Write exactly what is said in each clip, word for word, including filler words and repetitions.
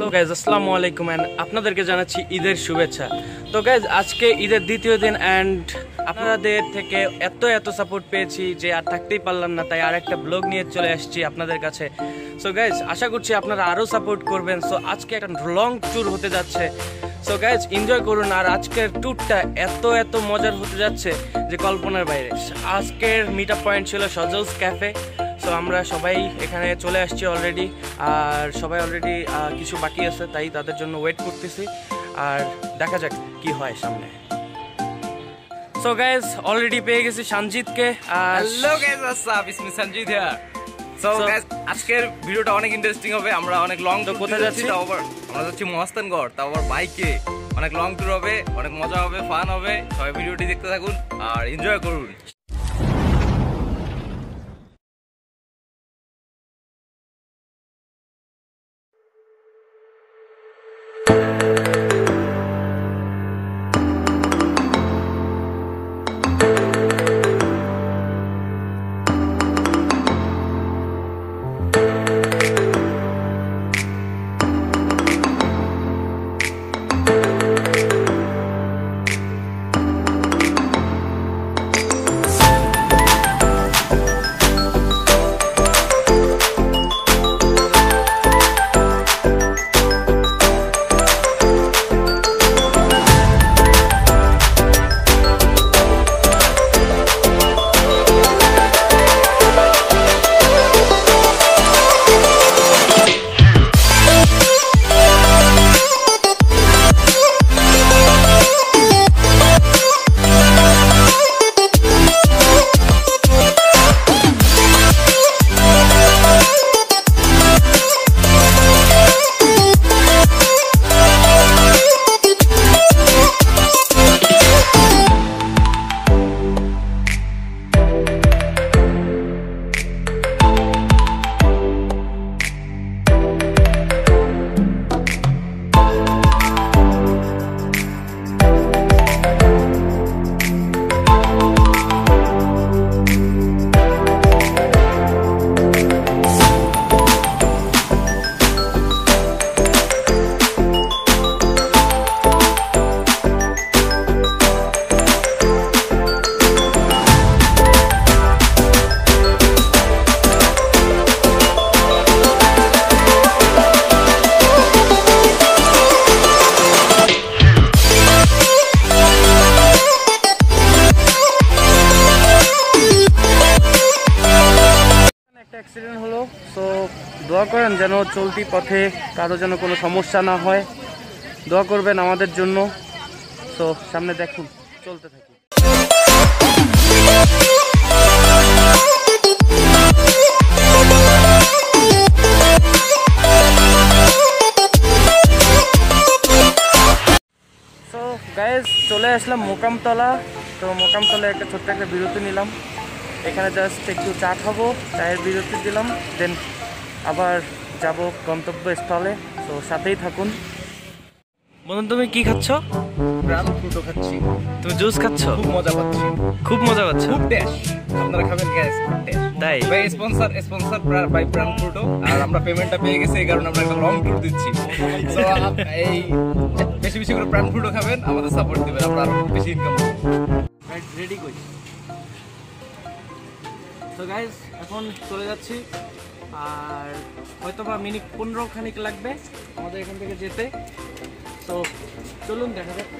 Guys আসসালামু আলাইকুম and আপনাদেরকে জানাচ্ছি ঈদের শুভেচ্ছা। তো গাইজ আজকে ঈদের দ্বিতীয় দিন এন্ড আপনাদের থেকে এত এত সাপোর্ট পেয়েছি যে আর থাকতেই পারলাম না, তাই আর একটা ব্লগ নিয়ে চলে আসছি আপনাদের কাছে। সো গাইজ আশা করছি আপনারা আরও সাপোর্ট করবেন। সো আজকে একটা লং ট্যুর হতে যাচ্ছে। সো গাইজ এনজয় করুন। আর আজকের ট্যুরটা এত এত মজার হতে যাচ্ছে যে কল্পনার বাইরে। আজকের মিট আপ পয়েন্ট ছিল সজলস ক্যাফে। সো আমরা সবাই এখানে চলে আসছি অলরেডি, আর সবাই অলরেডি কিছু বাকি আছে, তাই তাদের জন্য ওয়েট করতেছি। আর দেখা যাক কি হয় সামনে। সো গাইজ অলরেডি পেয়ে গেছি সঞ্জিতকে। আর hello guys, what's it's me Sanjit here. So guys আজকের ভিডিওটা অনেক ইন্টারেস্টিং হবে। আমরা অনেক লং ট্যুর কোথায় যাচ্ছি, তাও আবার আমরা যাচ্ছি মহাস্থানগড়, তাও আবার বাইকে। অনেক লং ট্যুর হবে, অনেক মজা হবে, ফান হবে। সবাই ভিডিওটি দেখতে থাকুন আর এনজয় করুন। অ্যাক্সিডেন্ট হলো। সো দোয়া করেন যেন চলতি পথে কারো যেন কোনো সমস্যা না হয়, দোয়া করবেন আমাদের জন্য। সো সামনে দেখুন, চলতে থাকি। সো গাইজ চলে আসলাম মোকামতলা। তো মোকামতলায় একটা ছোট্ট একটা বিরতি নিলাম। এখানে জাস্ট একটু চা খাবো, চায়ের বিরতি দিলাম, দেন আবার যাব গন্তব্যস্থলে। তো সাথেই থাকুন। বন্ধু তুমি কি খাচ্ছ? প্রাণ ফ্রুটো খাচ্ছি। তুমি জুস খাচ্ছ? খুব মজা পাচ্ছি। খুব মজা পাচ্ছ? খুব টেস্ট। আপনারা খাবেন গ্যাস টেস্ট। তাই ভাই sponsor sponsor by Pran Frooto. আর আমরা পেমেন্টটা পেয়ে গেছি, এই কারণে আমরা একটা লং ট্যুর দিচ্ছি। সো এই বেশি বেশি করে প্রাণ ফ্রুটো খাবেন, আমাদের সাপোর্ট দিবেন, আমরা আরো বেশি ইনকাম করব। রেডি কই? তো গাইজ এখন চলে যাচ্ছি, আর হয়তো বা মিনিট পনেরো খানিক লাগবে আমাদের এখান থেকে যেতে। তো চলুন দেখা যাক।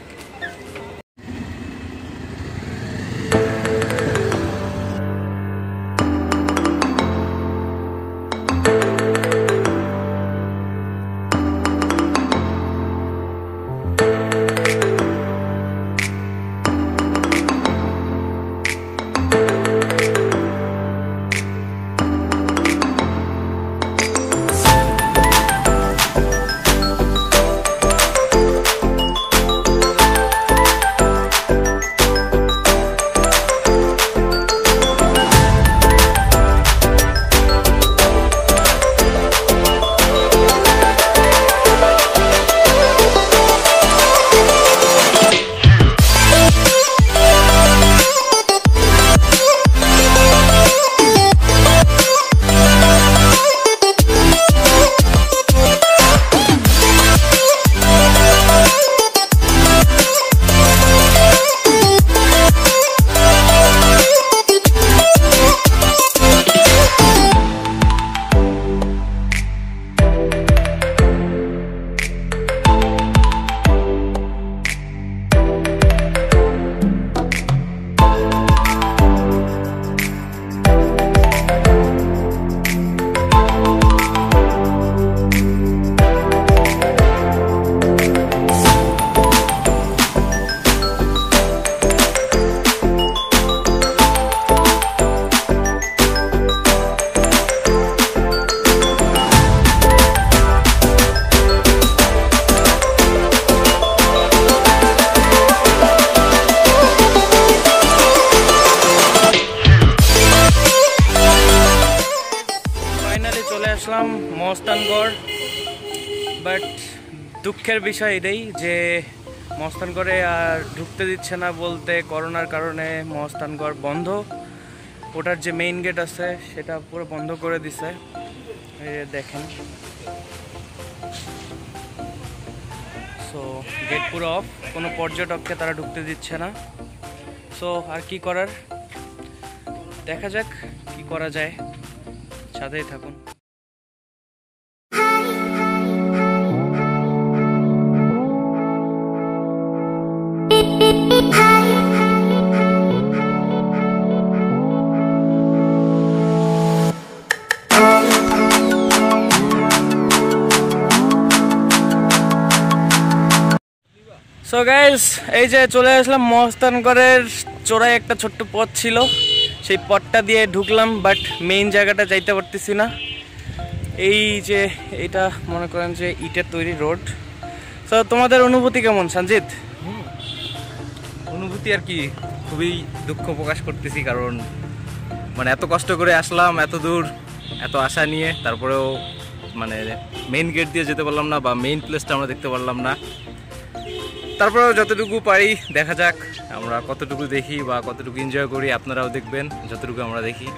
আসলাম মহস্তানগড়, বাট দুঃখের বিষয় এটাই যে মহস্তানগড়ে আর ঢুকতে দিচ্ছে না, বলতে করোনার কারণে মহস্তানগড় বন্ধ। ওটার যে মেইন গেট আছে সেটা পুরো বন্ধ করে দিছে। এই যে দেখেন, সো গেট পুরো অফ, কোনো পর্যটককে তারা ঢুকতে দিচ্ছে না। সো আর কি করার, দেখা যাক কি করা যায়, সাথেই থাকুন। সো গাইস, এই যে চলে আসলাম মহস্তানগড়ের চোরাই একটা ছোট্ট পথ ছিল, সেই পথটা দিয়ে ঢুকলাম, বাট মেইন জায়গাটা যাইতে পারতেছি না। এই যে এটা মনে করেন যে ইটের তৈরি রোড। সো তোমাদের অনুভূতি কেমন সঞ্জিত? অনুভূতি আর কি, খুবই দুঃখ প্রকাশ করতেছি, কারণ মানে এত কষ্ট করে আসলাম এত দূর, এত আশা নিয়ে, তারপরেও মানে মেইন গেট দিয়ে যেতে পারলাম না, বা মেইন প্লেসটা আমরা দেখতে পারলাম না। তারপরেও যতটুকু পারি দেখা যাক আমরা কতটুকু দেখি বা কতটুকু এনজয় করি, আপনারাও দেখবেন যতটুকু আমরা দেখি।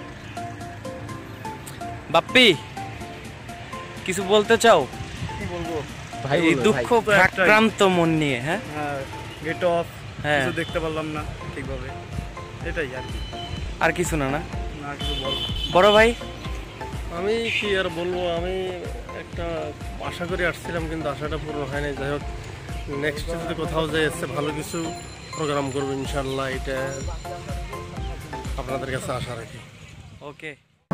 বাপ্পি, কিছু বলতে চাও? কি বলবো ভাই, এই দুঃখ ভারাক্রান্ত মন নিয়ে। হ্যাঁ, গেট অফ, হ্যাঁ, কিছু দেখতে পারলাম না ঠিকভাবে, এটাই আর কি। আর কিছু না না না কিছু বল। বড় ভাই, আমি কি আর বলবো, আমি একটা আশা করে আসছিলাম কিন্তু আশাটা পূর্ণ হয় নাই। যাই হোক, নেক্সট যদি কোথাও যাই এসে ভালো কিছু প্রোগ্রাম করবো ইনশাল্লাহ, এটা আপনাদের কাছে আশা রাখি। ওকে।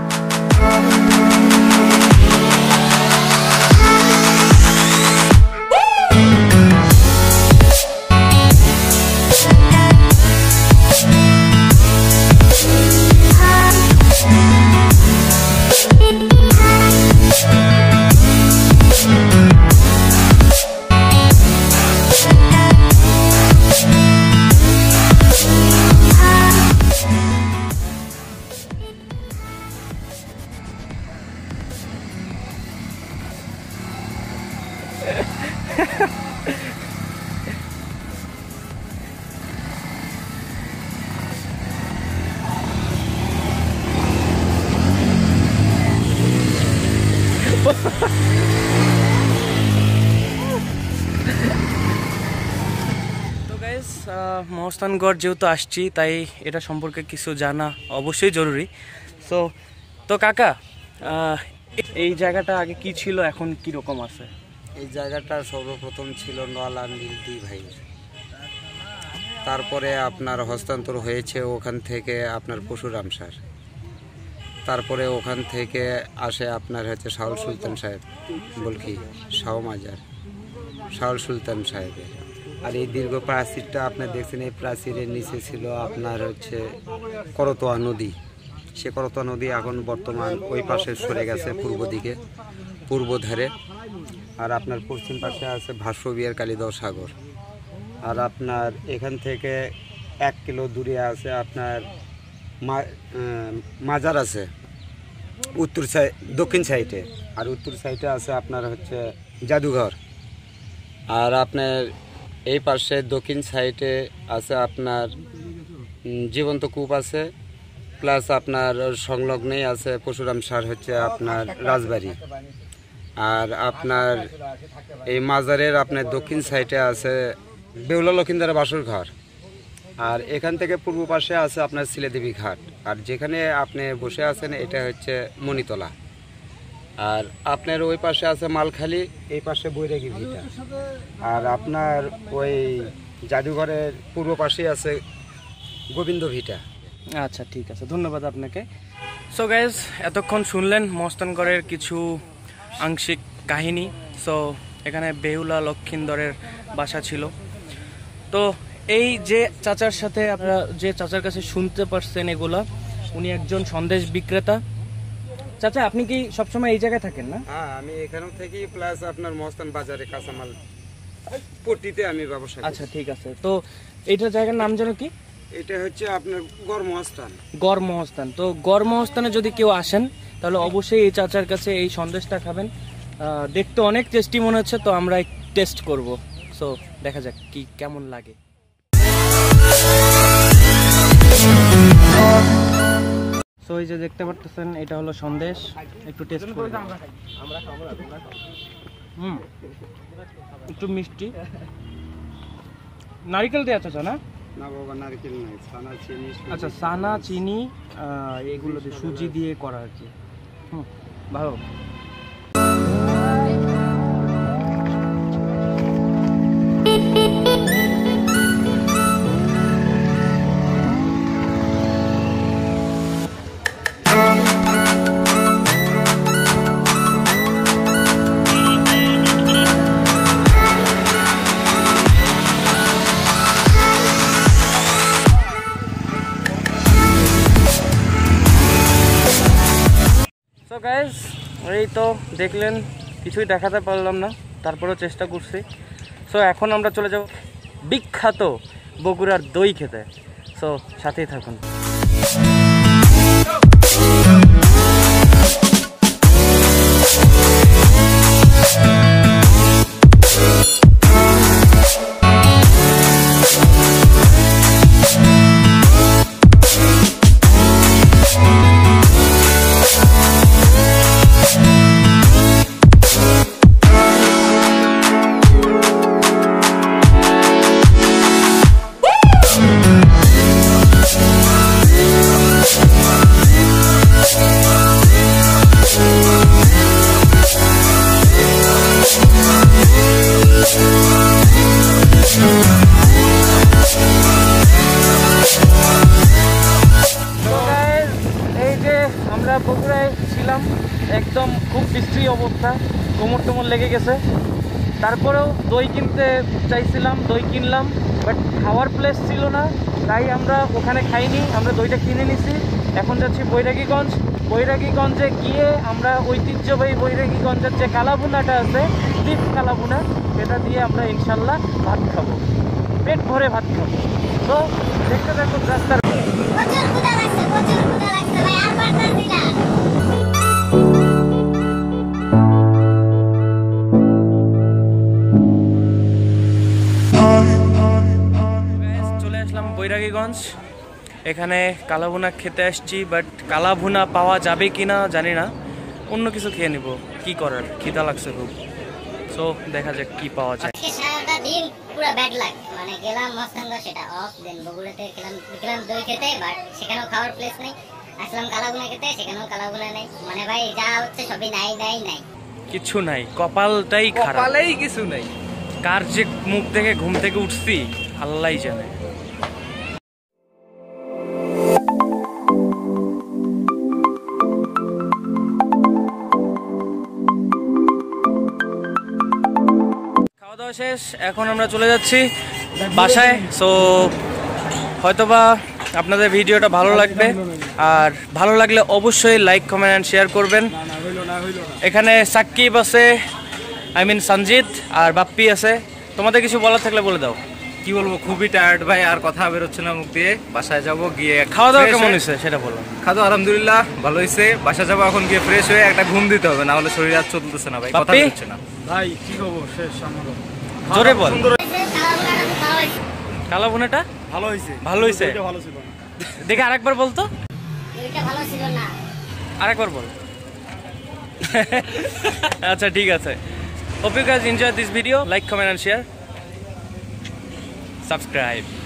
তো গাইস, মহস্তানগড় যেহেতু আসছি, তাই এটা সম্পর্কে কিছু জানা অবশ্যই জরুরি। সো তো কাকা, আহ, এই জায়গাটা আগে কি ছিল, এখন কি রকম আছে? এই জায়গাটা সর্বপ্রথম ছিল নলা নীলদি ভাইয়ের, তারপরে আপনার হস্তান্তর হয়েছে ওখান থেকে আপনার পশুরাম সার, তারপরে ওখান থেকে আসে আপনার হচ্ছে শাহুল সুলতান সাহেব, বলকি শাহ মাজার শাহুল সুলতান সাহেবের। আর এই দীর্ঘ প্রাচীরটা আপনার দেখছেন, এই প্রাচীরের নিচে ছিল আপনার হচ্ছে করতোয়া নদী। সে করতোয়া নদী এখন বর্তমান ওই পাশে সরে গেছে পূর্ব দিকে, পূর্ব ধারে। আর আপনার পশ্চিম পাশে আছে ভাস্ববিহার কালীদহ সাগর। আর আপনার এখান থেকে এক কিলো দূরে আছে আপনার মাজার আছে উত্তর সাইড, দক্ষিণ সাইডে। আর উত্তর সাইডে আছে আপনার হচ্ছে জাদুঘর। আর আপনার এই পাশে দক্ষিণ সাইডে আছে আপনার জীবন্ত কূপ আছে, প্লাস আপনার সংলগ্নেই আছে পশুরাম সার হচ্ছে আপনার রাজবাড়ি। আর আপনার এই মাজারের আপনার দক্ষিণ সাইডে আছে বেহুলা লক্ষিন্দারের বাসর ঘর। আর এখান থেকে পূর্ব পাশে আছে আপনার শিলাদেবী ঘাট। আর যেখানে আপনি বসে আছেন এটা হচ্ছে মণিতলা। আর আপনার ওই পাশে আছে মালখালি, এই পাশে বৈরাগী ভিটা। আর আপনার ওই জাদুঘরের পূর্ব পাশে আছে গোবিন্দ ভিটা। আচ্ছা, ঠিক আছে, ধন্যবাদ আপনাকে। সো গাইজ, এতক্ষণ শুনলেন মহস্তানগড়ের কিছু আংশিক কাহিনী। সো এখানে বেহুলা লক্ষিন্দরের বাসা ছিল। তো এই যে চাচার সাথে আপনারা যে চাচার কাছে শুনতে পারছেন এগুলা, উনি একজন সন্দেশ বিক্রেতা। চাচা, আপনি কি সবসময় এই জায়গায় থাকেন না? হ্যাঁ, আমি এখানেও থাকি, প্লাস আপনার মহস্তান বাজারে কাঁচামাল পট্টিতে আমি ব্যবসা করি। আচ্ছা, ঠিক আছে। তো এইটার জায়গার নাম যেন কি? এটা হচ্ছে আপনার গড়মহাস্থান। গড়মহাস্থান। তো গড়মহাস্থানে যদি কেউ আসেন তাহলে অবশ্যই এই চাচার কাছে এই সন্দেশটা খাবেন। আহ, দেখতে অনেক টেস্টি মনে হচ্ছে, তো আমরা টেস্ট করব। সো দেখা যাক কি কেমন লাগে। সো এই যে দেখতে পারতেছেন এটা হলো সন্দেশ, একটু টেস্ট করে হুম একটু মিষ্টি, নারকেল দেওয়া চাচা না? না বাবা, নারকেল নাই, ছানা চিনি। আচ্ছা, ছানা চিনি এগুলো দিয়ে সুজি দিয়ে করা আর কি। হুম ভালো। সো গাইজ, এই তো দেখলেন, কিছুই দেখাতে পারলাম না, তারপরেও চেষ্টা করছি। সো এখন আমরা চলে যাব বিখ্যাত বগুড়ার দই খেতে। সো সাথেই থাকুন। আমরা বগুড়ায় ছিলাম, একদম খুব বিশ্রী অবস্থা, কোমর টোমর লেগে গেছে। তারপরেও দই কিনতে চাইছিলাম, দই কিনলাম, বাট খাওয়ার প্লেস ছিল না, তাই আমরা ওখানে খাইনি, আমরা দইটা কিনে নিছি। এখন যাচ্ছি বৈরাগীগঞ্জ। বৈরাগীগঞ্জে গিয়ে আমরা ঐতিহ্যবাহী বৈরাগীগঞ্জের যে কালাভুনাটা আছে, বিফ কালাভুনা, এটা দিয়ে আমরা ইনশাল্লাহ ভাত খাবো, পেট ভরে ভাত খাবো। তো দেখতে দেখো রাস্তার চলে আসলাম বৈরাগীগঞ্জ। এখানে কালাভুনা খেতে আসছি, বাট কালাভুনা পাওয়া যাবে কিনা জানি না, অন্য কিছু খেয়ে নিব, কি করার, খিদা লাগছে খুব। সো দেখা যাক কি পাওয়া যায়। সারাটা দিন পুরো ব্যাড লাগ, মানে গেলাম মস্তানগঞ্জ, সেটা অফ, দেন বগুড়াতে গেলাম গেলাম দই খেতে, বাট সেখানেও খাওয়ার প্লেস নেই। আসলাম কালাভুনা খেতে, সেখানেও কালাভুনা নেই। মানে ভাই যা হচ্ছে সবই নাই নাই নাই, কিছু নাই, কপালটাই খারাপ, কপালেই কিছু নাই। কার যে মুখ থেকে ঘুম থেকে উঠছি আল্লাহই জানে। খাওয়া দাওয়া শেষ, এখন আমরা চলে যাচ্ছি বাসায়। সো হয়তোবা আপনাদের ভিডিওটা ভালো লাগবে, আর ভালো লাগলে অবশ্যই লাইক, কমেন্ট অ্যান্ড শেয়ার করবেন। এখানে সাকিব আছে, আই মিন সঞ্জিত, আর বাপ্পি আছে। তোমাদের কিছু বলার থাকলে বলে দাও। কি বলবো, খুবই টায়ার্ড ভাই, আর কথা বেরোচ্ছে না মুখ দিয়ে। বাসায় যাবো, গিয়ে খাওয়া দাওয়া কেমন হয়েছে সেটা বলো। খাওয়া আলহামদুলিল্লাহ ভালো হয়েছে। বাসায় যাবো, এখন গিয়ে ফ্রেশ হয়ে একটা ঘুম দিতে হবে, না হলে শরীর আর চলতেছে না ভাই, কথা বাপ্পি? বেরোচ্ছে না ভাই কি খবর? শেষ আমারও জোরে বল। কালাভুনাটা ভালো হয়েছে, কালাভুনাটা ভালো হয়েছে, ভালো হয়েছে। এটা ভালো ছিল না। দেখে আরেকবার বলতো, দইটা ভালো ছিল না। আরেকবার বল। আচ্ছা ঠিক আছে। Hope you guys enjoyed this video. Like, comment and share. Subscribe.